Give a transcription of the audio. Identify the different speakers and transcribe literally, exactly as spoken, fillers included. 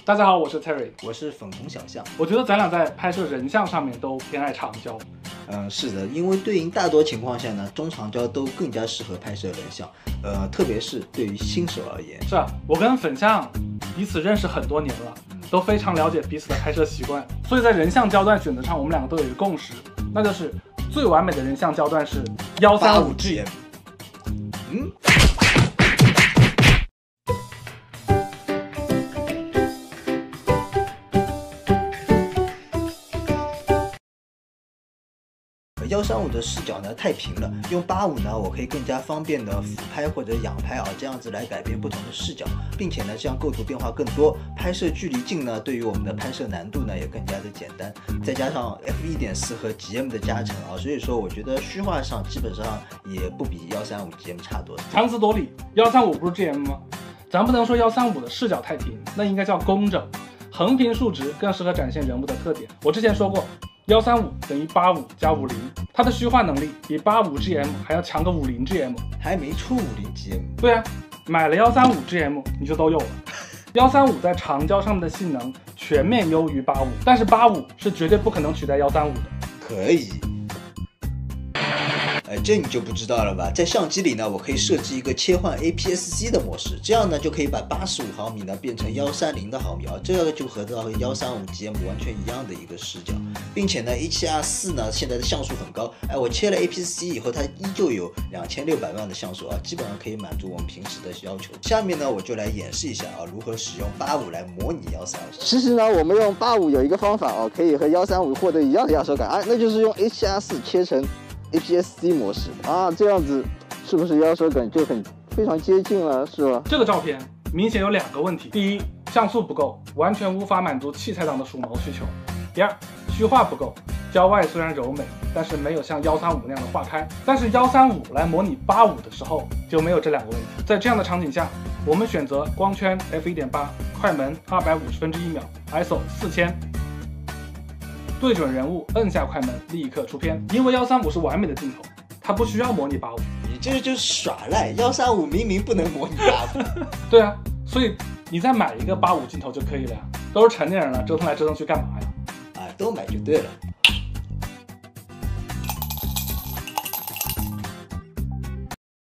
Speaker 1: 大家好，我是 Terry，
Speaker 2: 我是粉红小象。
Speaker 1: 我觉得咱俩在拍摄人像上面都偏爱长焦。
Speaker 2: 嗯，是的，因为对应大多情况下呢，中长焦都更加适合拍摄人像，呃，特别是对于新手而言。
Speaker 1: 是啊，我跟粉象彼此认识很多年了，都非常了解彼此的拍摄习惯，所以在人像焦段选择上，我们两个都有一个共识，那就是最完美的人像焦段是一三五 G。
Speaker 2: 嗯。一三五的视角呢太平了，用八五呢，我可以更加方便的俯拍或者仰拍啊，这样子来改变不同的视角，并且呢，这样构图变化更多，拍摄距离近呢，对于我们的拍摄难度呢也更加的简单。再加上 F 一点四 和 G M 的加成啊，所以说我觉得虚化上基本上也不比一三五 G M 差多。
Speaker 1: 强词夺理，一三五不是 G M 吗？咱不能说一三五的视角太平，那应该叫工整，横平竖直更适合展现人物的特点。我之前说过。一三五等于八五加五十，它的虚化能力比八五 G M 还要强个五十 G M，
Speaker 2: 还没出五十 G M。
Speaker 1: 对啊，买了一三五 G M 你就都有了。一三五在长焦上面的性能全面优于八五，但是八五是绝对不可能取代一三五的。
Speaker 2: 可以。哎，这你就不知道了吧？在相机里呢，我可以设置一个切换 A P S C 的模式，这样呢就可以把八十五毫米呢变成一三零的毫米啊，这个就和到一三五 G M 完全一样的一个视角，并且呢一七二四呢现在的像素很高，哎，我切了 A P S C 以后，它依旧有两千六百万的像素啊，基本上可以满足我们平时的要求。下面呢我就来演示一下啊，如何使用八五来模拟一三五。
Speaker 3: 其实呢，我们用八五有一个方法哦，可以和一三五获得一样的压缩感啊，那就是用 A七二四切成A P S C 模式啊，这样子是不是压缩感就很非常接近了，是吧？
Speaker 1: 这个照片明显有两个问题：第一，像素不够，完全无法满足器材党的数毛需求；第二，虚化不够，焦外虽然柔美，但是没有像一三五那样的化开。但是一三五来模拟八五的时候就没有这两个问题。在这样的场景下，我们选择光圈 F 一点八， 快门二百五十分之一秒 ，I S O 四千。对准人物，摁下快门，立刻出片。因为一三五是完美的镜头，它不需要模拟八五。
Speaker 2: 你这就是耍赖，一三五明明不能模拟八五。
Speaker 1: 对啊，所以你再买一个八五镜头就可以了呀。都是成年人了，折腾来折腾去干嘛呀？
Speaker 2: 啊，都买就对了。